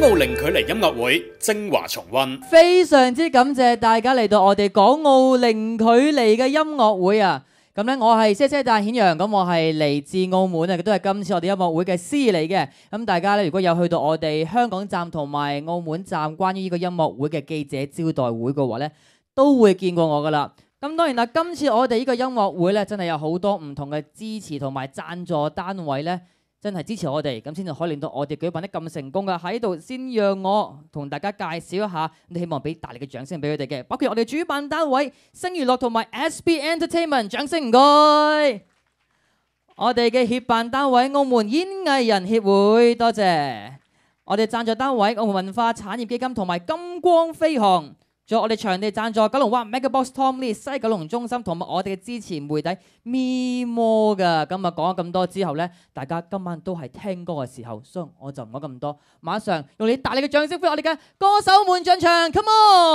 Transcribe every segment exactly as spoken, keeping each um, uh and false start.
澳零距離音樂會精華重溫。 非常之感謝大家嚟到我哋港澳零距離嘅音樂會啊！咁咧，我係姐姐大顯揚，咁我係嚟自澳門啊，亦都係今次我哋音樂會嘅司儀嚟嘅。咁大家咧，如果有去到我哋香港站同埋澳門站關於呢個音樂會嘅記者招待會嘅話咧，都會見過我噶啦。咁當然啦，今次我哋呢個音樂會咧，真係有好多唔同嘅支持同埋贊助單位咧。真係支持我哋，咁先至可以令到我哋舉辦得咁成功㗎。喺度先讓我同大家介紹一下，你希望俾大力嘅掌聲俾佢哋嘅，包括我哋主辦單位星娛樂同埋 S B Entertainment， 掌聲唔該。我哋嘅協辦單位澳門演藝人協會，多謝。我哋贊助單位澳門文化產業基金同埋金光飛航。仲有我哋場地贊助九龍灣 Megabox Tom Lee 西九龍中心，同埋我哋嘅支持媒體 Mimo 㗎。今日講咗咁多之後呢，大家今晚都係聽歌嘅時候，所以我就唔講咁多，馬上用你大力嘅掌聲歡迎我哋嘅歌手們進場 ，Come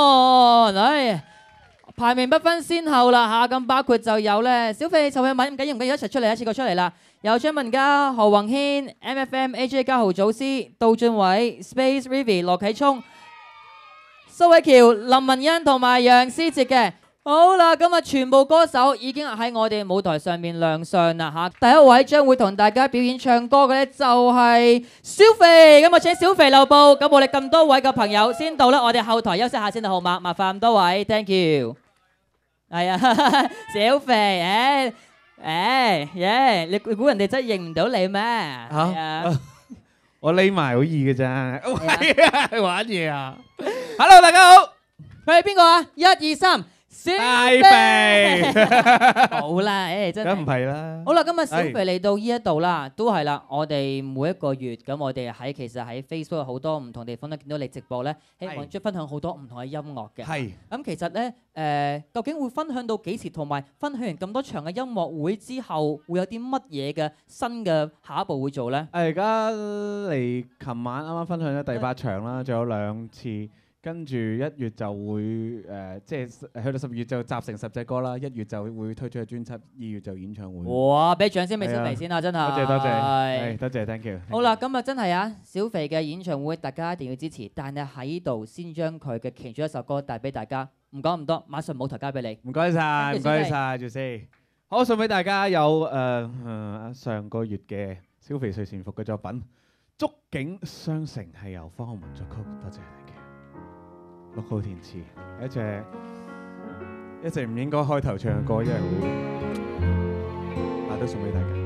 on！ 唉，排名不分先後啦嚇，咁包括就有咧小肥、陳慧敏，唔緊要唔緊要，一齊出嚟一次過出嚟啦。有張文嘉、何宏軒、M F M A J 嘉豪祖師、杜俊偉、Space Rivi、羅啟聰、蘇偉喬、林文欣同埋楊思哲嘅。好啦，今日全部歌手已經喺我哋舞台上面亮相啦嚇。第一位將會同大家表演唱歌嘅咧就係小肥，咁我請小肥留步。咁我哋咁多位嘅朋友先到啦，我哋後台休息下先啦，好嘛？麻煩咁多位 ，thank you。係啊，小肥，誒誒耶，你估人哋真係認唔到你咩？係啊。 我匿埋好易嘅咋，玩嘢啊 ！Hello， 大家好， 佢係邊個啊？一二三，小肥， 好啦，誒真係， 梗唔係啦。 好啦，今日小肥嚟到呢一度啦，都係啦，我哋每一個月咁，我哋喺其實喺 Facebook 好多唔同地方都見到你直播咧，希望將分享好多唔同嘅音樂嘅。係。咁其實咧，誒究竟會分享到幾時？同埋分享完咁多場嘅音樂會之後，會有啲乜嘢嘅新嘅下一步會做咧？誒而家嚟，琴晚啱啱分享咗第八場啦，仲有兩次。跟住一月就會誒、呃，即係去到十二月就集成十隻歌啦，一月就會推出個專輯，二月就演唱會。哇！ 俾掌聲俾小肥先啊，真係。 多謝多謝，係多謝 ，thank you。 好啦，咁啊真係啊，小肥嘅演唱會大家一定要支持，但係喺度先將佢嘅其中一首歌帶俾大家。唔講咁多，馬上舞台交俾你。 唔該晒，唔該晒 Juicy。好，送俾大家有誒、呃呃、上個月嘅小肥睡前服嘅作品《觸景傷城》，係由方浩文作曲，多謝你嘅。六號填詞，一隻一直唔應該開頭唱嘅歌，因為會但都送俾大家。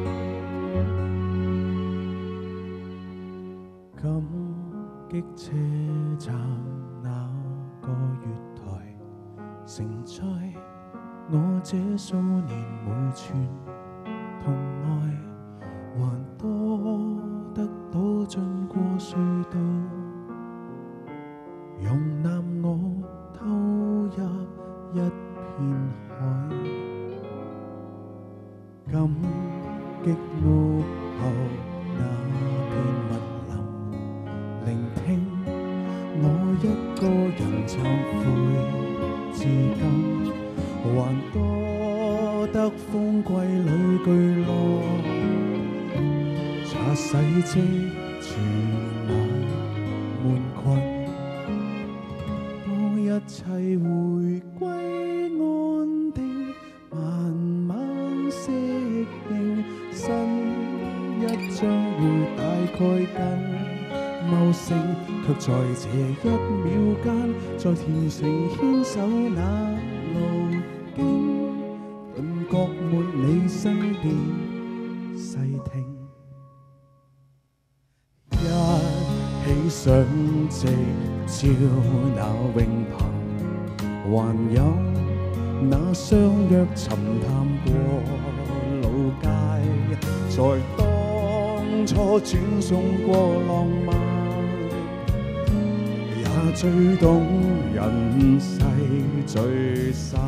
感激車站那個月台，承載我這數年每寸痛愛，還多得到進過隧道。容納我偷入一片海，感激屋後那片密林，聆聽我一個人懺悔至今，還多得風季裏巨浪，擦洗積存那悶困。一切回歸安定，慢慢適應，新一章會大概更茂盛，卻在這一秒間，在田城牽手那路徑，頓覺沒你身邊細聽，一起想直照那泳棚。還有那相約尋探過老街，在當初轉送過浪漫，也最動人世聚散。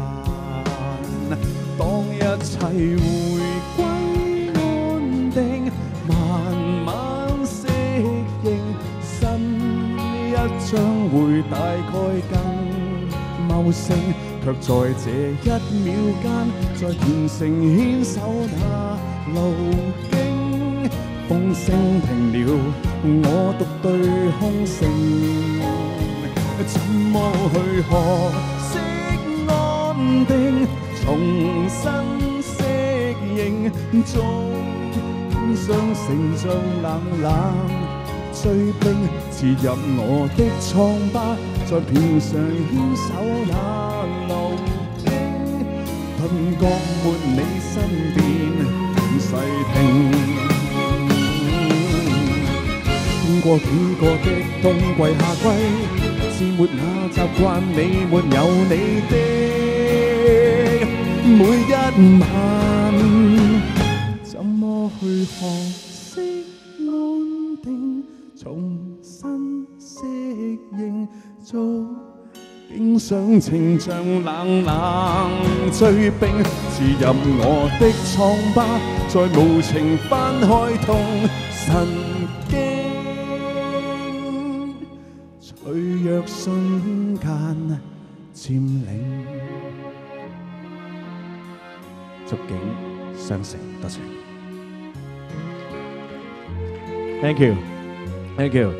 當一切回歸安定，慢慢適應，新一章會大概更茂盛，卻在這一秒間，在田城牽手那路徑， 風聲停了，我獨對空城，怎麼去學識安定，重新適應，終相成像冷冷追冰，刺入我的瘡疤，在片上牽手也流經，頓覺沒你身邊細聽。過幾個的冬季夏季，至沒那習慣你沒有你的每一晚，怎麼去學識安定，重新適應，做經常情像冷冷追冰，刺入我的瘡疤，再無情翻開痛神經。脆弱瞬間佔領，觸景傷城，多謝。Thank you, thank you。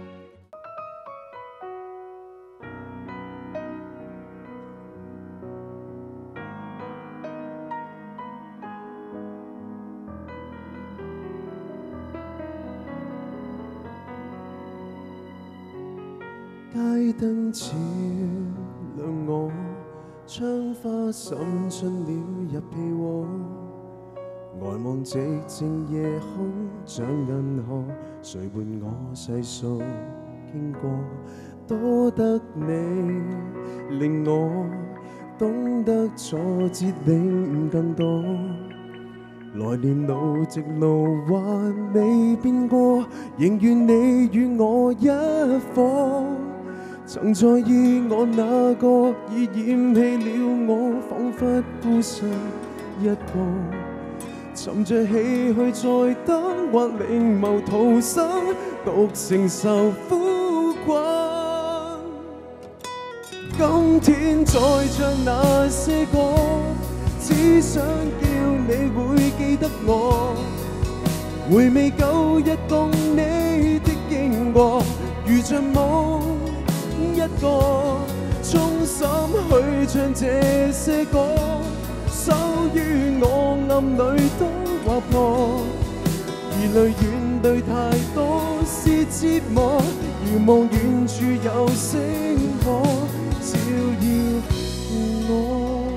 街燈照亮我，窗花滲進了入被窩，呆望寂靜夜空像銀河，誰伴我細數經過，多得你令我懂得挫折領悟更多，來年路直路還未變過，仍願你與我一夥。曾在意我那個，已厭棄了我，彷彿孤身一個，尋着唏噓再等，或另謀逃生，獨承受苦困。今天再唱那些歌，只想叫你會記得我，回味舊日共你的經過，如像夢一個，衷心去唱這些歌，手於我暗裏都劃破，而淚怨對太多是折磨，遙望遠處有星火照耀我。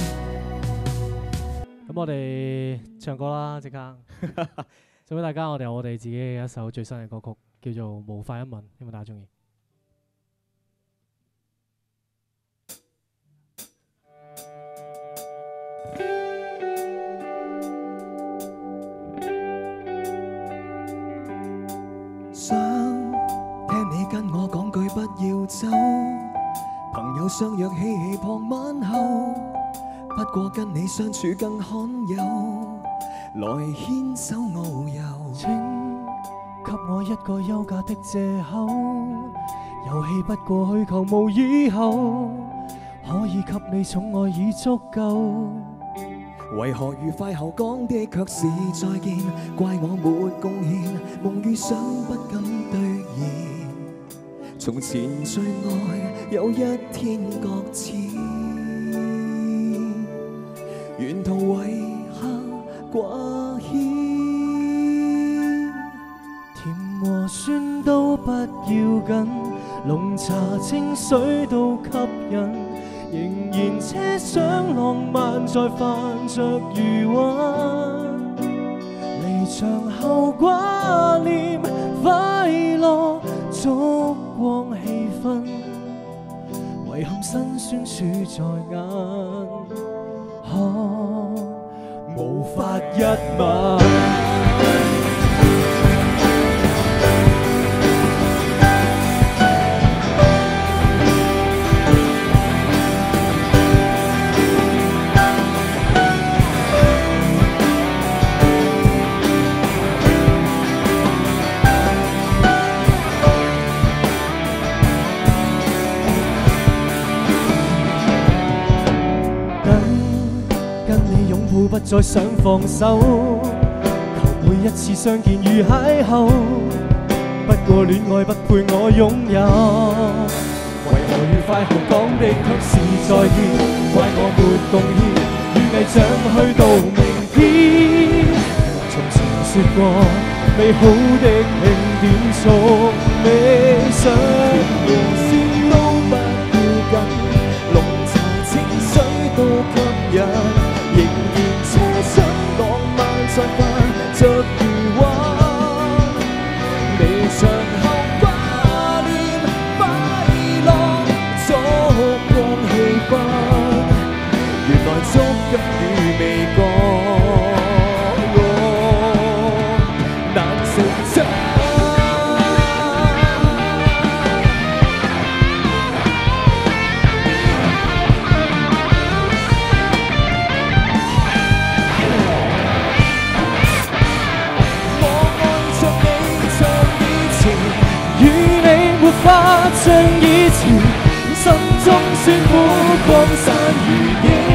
咁我哋唱歌啦，即刻送俾大家，我哋有我哋自己嘅一首最新嘅歌曲，叫做《無法一吻》，希望大家中意。 想聽你跟我講句不要走，朋友相約嬉戲傍晚後，不過跟你相處更罕有，來牽手遨遊。 請給我一個休假的藉口，遊戲不過去求無以後，可以給你寵愛已足夠。 為何愉快後講的卻是再見？怪我沒貢獻，夢與想不敢兌現。從前最愛有一天擱淺，沿途遺下掛牽。 甜和酸都不要緊，濃茶清水都吸引。仍然奢想浪漫再泛着餘溫，離場後掛念快樂燭光氣氛，遺憾辛酸處在眼，可無法一吻。 不再想放手，求每一次相見如邂逅，不過戀愛不配我擁有。為何愉快後講的卻是再見？怪我沒貢獻，與偽象去到明天。從前說過美好的慶典，從未想過先都不要緊，濃茶清水都吸引，仍然奢想浪漫再泛着餘溫，離場後掛念快樂燭光氣氛，原來捉緊與未覺難成真。像以前，心中酸苦擴散如煙。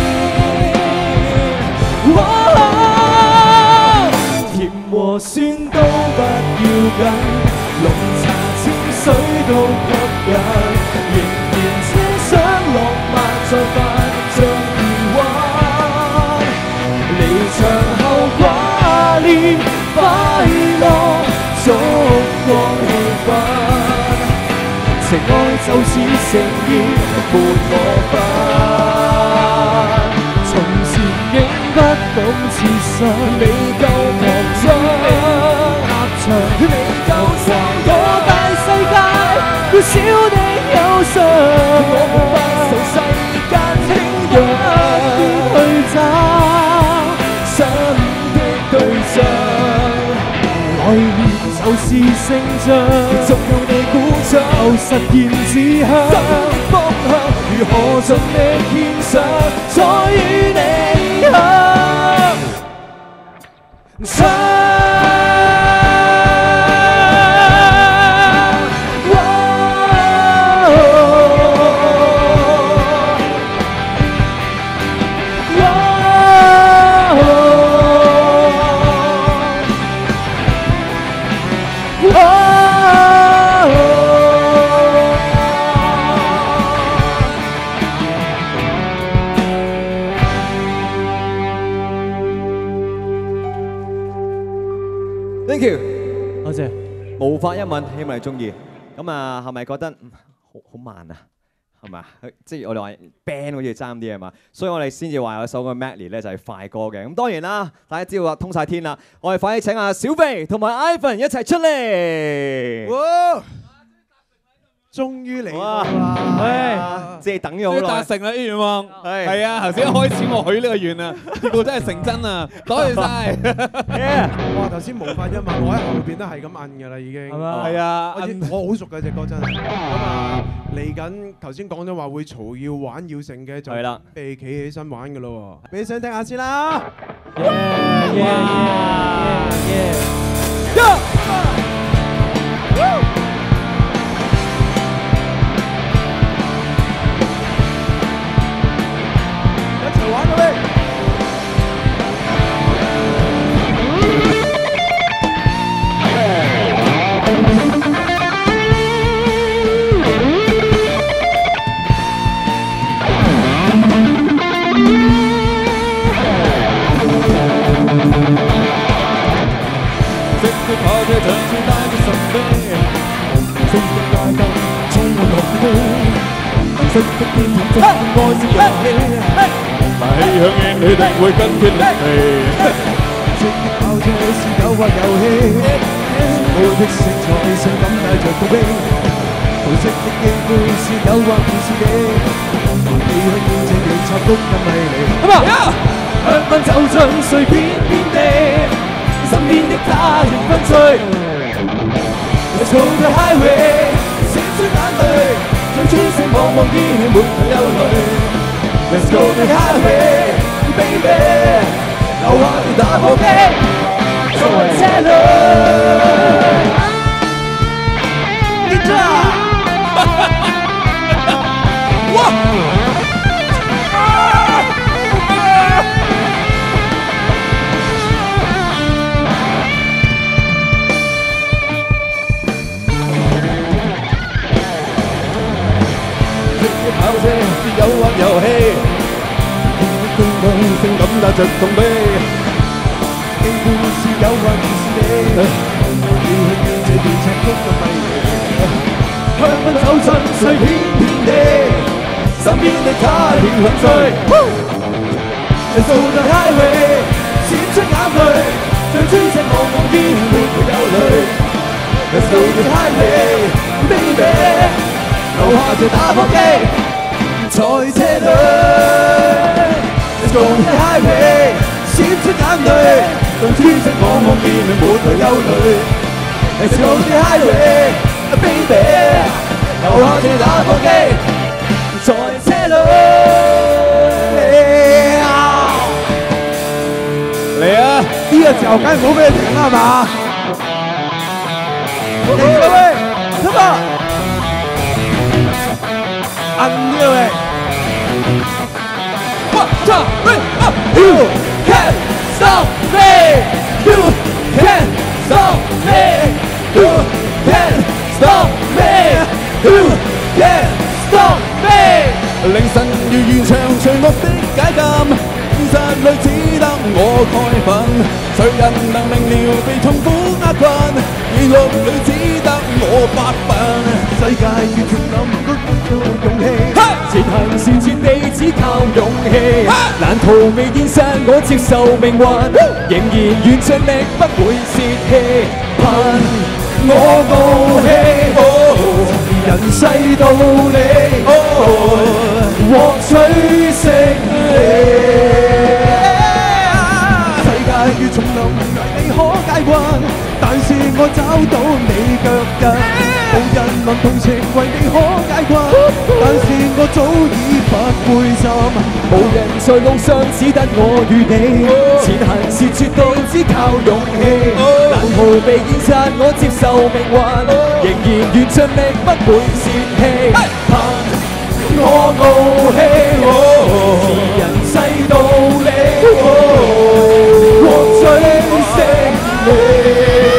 甜和酸都不要緊，濃茶清水都吸引，仍然奢想浪漫再泛着餘溫，離場後掛念快樂燭光氣氛。情愛就是誠意，伴我奔。從前竟不懂自信，未夠強壯，立場未夠生，我大世界渺小的憂傷，我不受世間輕讓，去找新的對象。愛戀就是成長，總有你鼓掌，實現志向，生命方向如何盡力獻上，再與你向上。 Thank you， 多謝。 無法一吻，希望你中意。咁啊，係咪覺得嗯好好慢啊？係咪啊？即係我哋話 band 好似爭啲係嘛，所以我哋先至話有首個 medley 咧就係快歌嘅。咁當然啦，大家知道啦，通晒天啦，我哋快啲請阿小飛同埋 Ivan 一齊出嚟。 哇！終於嚟啦！ 唉，即係等咗好耐。 達成啦啲願望， 係係啊！頭先一開始我許呢個願啊，結果真係成真啊！多謝晒。 哇！頭先無法一吻，我喺後邊都係咁摁㗎啦，已經。 係嘛？係啊， 我我好熟嘅隻歌真係。咁啊，嚟緊頭先講咗話會嘈要玩要成嘅，就係啦， 被企起身玩㗎咯喎。俾聲聽下先啦。 Yeah yeah yeah yeah。 玩到未？ 色的跑車像是帶着神秘，色的大燈充滿樂器，色的天空中愛是遊戲。氣響應你定會筋竭力疲。 色的跑車是誘惑遊戲，愛的色彩性感帶着道悲，紅色的機杯是誘惑故事嘅，氣響應這樣插曲更迷離。 咁啊，香檳就像碎片遍地，身邊的他仍分醉。Let's go the highway， 閃出眼淚，像穿星望望依稀沒有憂慮。Let's go the highway, baby， 留下條打火機作為車輛。Get up！ 哇！ 帶着痛悲。既故事有運是你，要去見這段情曲嘅迷離。香檳酒真碎偏偏地，身邊的他仍很醉。Let's go the highway， 閃出眼淚，像珠石茫茫煙沒有憂慮。Let's go the highway，baby， 留下這打火機在車裏。Let's go the highway， 閃出眼淚，像珠石茫茫煙沒有憂慮。Let's go the highway，baby， 留下這打火機在車裏。嚟啊！呢個時候梗係冇俾你停啦，係嘛？嚟啦喂 ，come on， 摁啲啦喂 ，one two three up，you can't stop me，you can't stop me，you can't stop me，you can't stop me。凌晨如現場罪惡的解禁。現實裏只得我蓋憤，誰人能明了被痛苦壓困？現實裏只得我發奮，世界越重臨都需要勇氣，前行是絕地只靠勇氣，難逃避現實我接受命運，仍然願盡力不會泄氣，憑我傲氣，人世道理，獲取勝利。如叢林你可解困，但是我找到你腳印。無人能同情為你可解困，但是我早已不灰心。無人在路上，只得我與你。前行是絕對只靠勇氣，難逃避現實，我接受命運，仍然願盡力不會泄氣。憑我傲氣，是人世道理。獲取勝利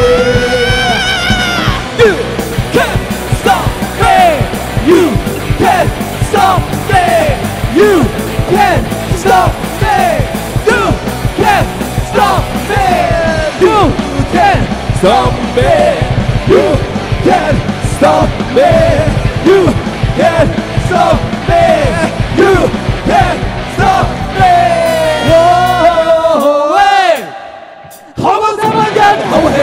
，You can't stop me，You can't stop me，You can't stop me，You can't stop me，You can't stop me，You can't stop me，You can't stop me，You can't stop me。口氣，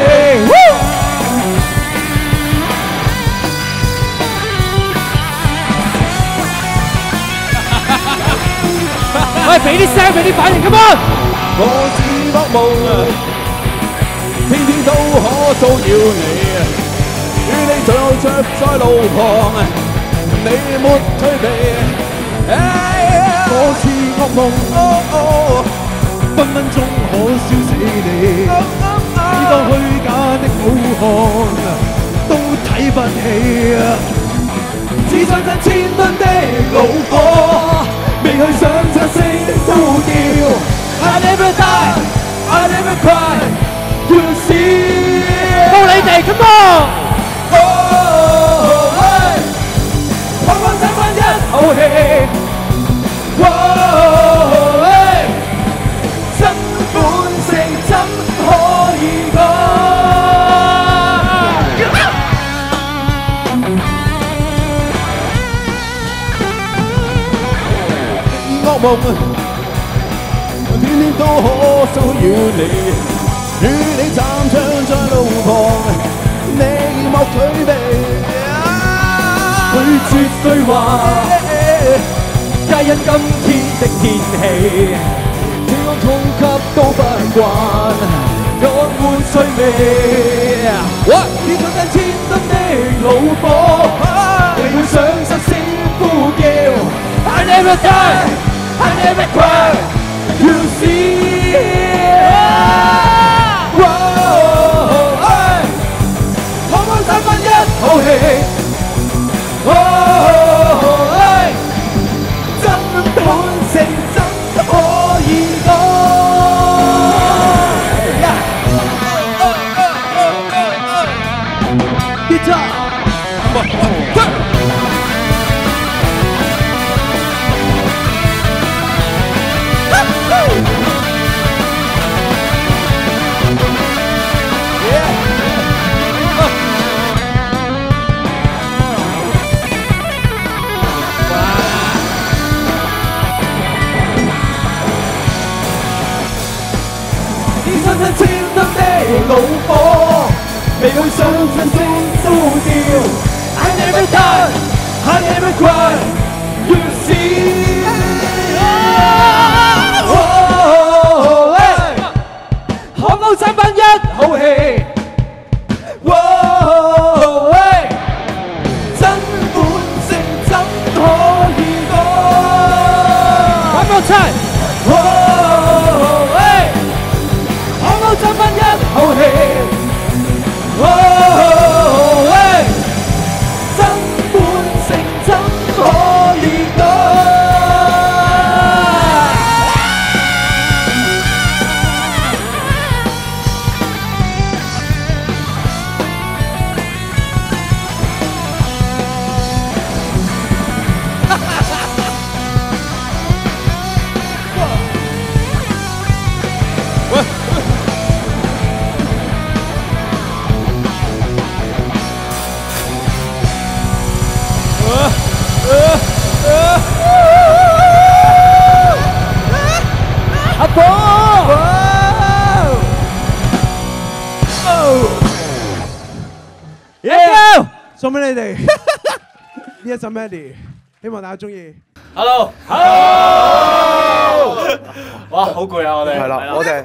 喂，俾啲聲，俾啲反應，come on！ 我是惡夢，天天都可騷擾你，與你走着在路旁，你沒退避。我是惡夢，分分鐘可燒死你。只當虛假的好漢都睇不起，只想趁千噸的怒火，未去想出聲呼叫。I never die, I never cry, you see。到你哋 ，come on！ 開開心心一口氣。真本性怎可以講？惡夢，天天都可騷擾你，與你站唱在路旁，你莫退避，拒絕對話，皆因今天的天氣。我痛給都不慣，讓換趣味。只想跟千噸的怒火，你會想失聲呼叫。I never die, I never cry, you see。開開心心一口氣。真本性怎可以講？ 很青春的怒火，未去上盡聲呼叫。I never die, I never cry, you see。可否爭返一口氣？真本性怎可以講？One more time。可否爭返一口氣？真本性怎可以講？阿婆， 耶！送俾你哋呢一首 melody，希望大家中意。 Hello，Hello， 哇，好攰啊！我哋係啦，我哋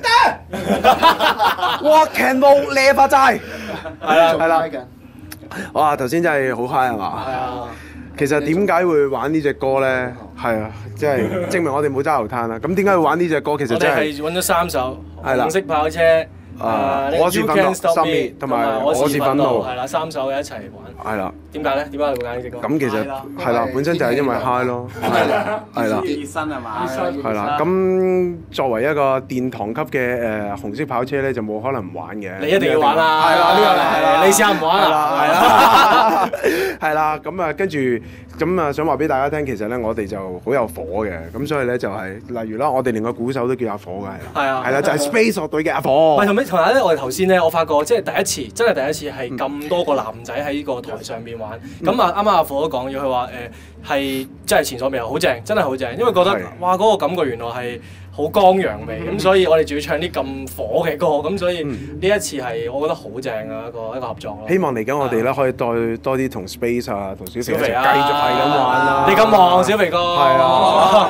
Rock and Roll 呢發齋， 係啦， 係啦。哇！頭先真係好 high 係嘛？係啊。其實點解會玩呢隻歌咧？係啊，即係證明我哋冇揸流灘啦。咁點解會玩呢隻歌？其實我真係哋係揾咗三首係啦紅色跑車。 啊！我是憤怒，心面同埋我是憤怒， 係啦，三首嘅一齊玩。 係啦。 點解咧？點解你會揀呢隻歌？ 咁其實係啦，本身就係因為 high 咯，係啦，係啦。 熱身係嘛？ 係啦。咁作為一個殿堂級嘅誒紅色跑車咧，就冇可能唔玩嘅。 你一定要玩啦！ 係啦，呢個係啦。 你試下唔玩啊？ 係啦，係啦。咁啊，跟住咁啊，想話俾大家聽，其實咧我哋就好有火嘅。咁所以咧就係例如啦，我哋連個鼓手都叫阿火㗎，係啦。係啊。係啦，就係 Space 樂隊嘅阿火。 唔係同埋同埋咧，我哋頭先咧，我發覺即係第一次，真係第一次係咁多個男仔喺呢個台上面玩。咁啊，啱啱阿火都講咗，佢話誒係真係前所未有，好正，真係好正，因為覺得哇嗰個感覺原來係好剛陽味，咁所以我哋仲要唱啲咁火嘅歌，咁所以呢一次係我覺得好正嘅一個一個合作咯。 希望嚟緊我哋咧可以多多啲同 Space 啊，同小肥啊繼續係咁玩啦。 你咁忙，小肥哥？係啊。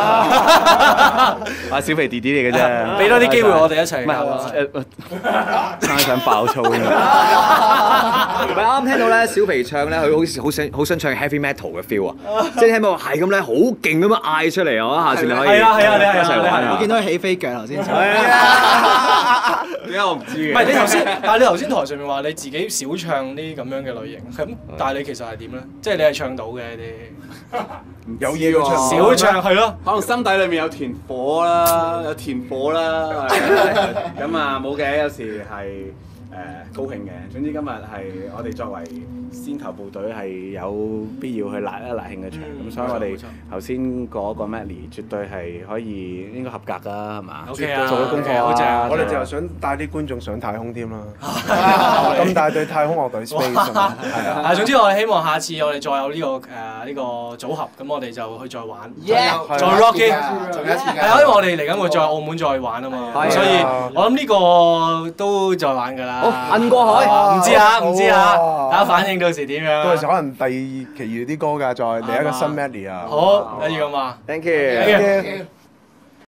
啊，小肥弟弟嚟嘅啫， 俾多啲機會我哋一齊。 唔係誒，差想爆粗添。唔係啱聽到咧，小肥唱咧，佢好似好想好想唱 heavy metal 嘅 feel 啊！即係聽到係咁咧，好勁咁樣嗌出嚟啊！下次你可以係啊係啊係啊一齊玩啊！ 我見到佢起飛腳頭先。 係啊！點解我唔知嘅？ 唔係你頭先，但係你頭先台上面話你自己少唱呢咁樣嘅類型，咁但係你其實係點咧？即係你係唱到嘅啲。 有嘢要唱， 少唱係咯， 可能心底裏面有團火啦，有團火啦。咁啊冇嘅，有時係誒高興嘅。總之今日係我哋作為先頭部隊係有必要去辣一辣慶嘅場，咁所以我哋頭先嗰個 Medley 絕對係可以應該合格㗎，係嘛？ OK 啊， 做咗功課好正。 我哋就想帶啲觀眾上太空添啦。咁大隊太空樂隊 Space 係啊。 啊，總之我哋希望下次我哋再有呢個誒呢個組合，咁我哋就去再玩，再 Rocky， 仲有一次㗎。 係啊，因為我哋嚟緊會再澳門再玩啊嘛，所以我諗呢個都再玩㗎啦。 好，摁過海， 唔知啊，唔知啊，睇下反應到時點樣。 到時可能第二其餘啲歌㗎，再嚟一個新 Medley 啊。 好，一於咁話。 Thank you。